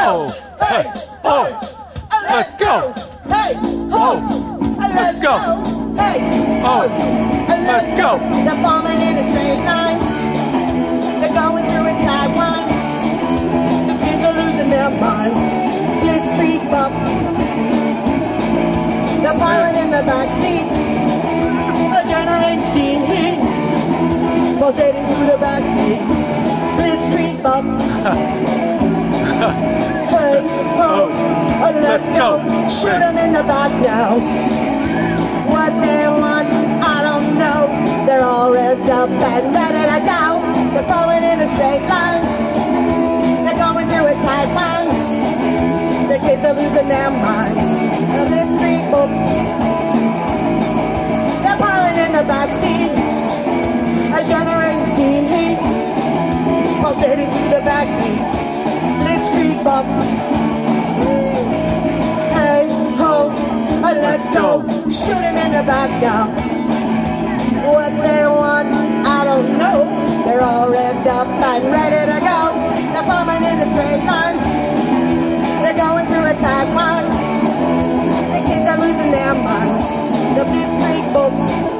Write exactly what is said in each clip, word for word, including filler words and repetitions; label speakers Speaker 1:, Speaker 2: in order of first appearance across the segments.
Speaker 1: go. Hey, oh, let's go.
Speaker 2: Hey,
Speaker 1: Oh, let's go.
Speaker 2: Hey,
Speaker 1: Oh, let's go.
Speaker 2: They're forming in a straight line. They're going through a tight line. The kids are losing their mind. Blitzkrieg Bop. They're piling in the back seat. The generating steam heat. Pulsating through the back seat. Blitzkrieg Bop. Hey, oh, let's go. Shoot them in the back now. What they want, I don't know. They're all revved up and ready to go. They're falling in a straight line. They're going through a tight line. The kids are losing their minds. The Blitzkrieg Bop. They're piling in the back seat. A generating steam heat. Pulsating through the back seat. Blitzkrieg Bop. Hey, ho, let's go. Shoot him in the back now. What they want, I don't know. They're all revved up and ready to go. They're forming in a straight line. They're going through a tight line. The kids are losing their minds. The Blitzkrieg Bop.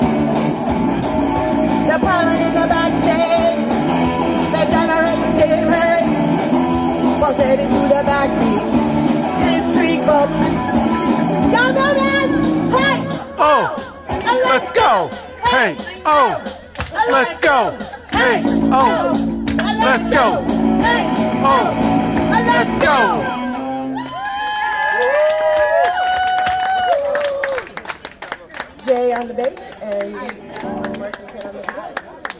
Speaker 2: They're piling in the backstage. They're generating steam heat. Pulsating through the backbeat. Blitzkrieg Bop. Go, go, guys! Hey!
Speaker 1: Oh, let's go. Hey, oh, let's go. Hey, oh, let's go.
Speaker 2: Hey,
Speaker 1: Oh, let's go.
Speaker 2: Jay on the bass and Mark on the guitar.